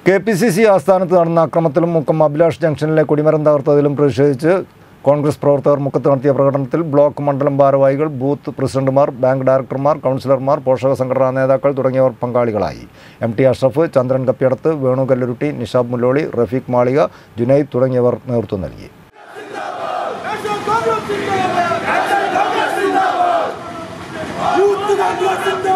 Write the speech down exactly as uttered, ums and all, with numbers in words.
K P C C ആസ്ഥാനത്ത് നടന്ന അക്രമത്തിലും മുക്കം അഭിലാഷ് ജംഗ്ഷനിലെ കൊടിമരം തകർത്തതിലും പ്രതിഷേധിച്ച് കോൺഗ്രസ് പ്രവർത്തകർ മുക്കത്ത് നടത്തിയ പ്രകടനത്തിൽ ബ്ലോക്ക് മണ്ഡലം ഭാരവാഹികൾ, ബൂത്ത് പ്രസിഡന്റുമാർ, ബാങ്ക് ഡയറക്ടർമാർ, കൗൺസിലർമാർ, പോഷക സംഘടനാ നേതാക്കൾ തുടങ്ങിയവർ പങ്കാളികളായി. എം ടി അഷ്റഫ്, ചന്ദ്രൻ കപ്പിയടത്ത്, വേണു കല്ലുരുട്ടി, നിഷാബ് മുല്ലോളി, റഫീഖ് മാളിക, ജുനൈദ് തുടങ്ങിയവർ നേതൃത്വം നൽകി. Youth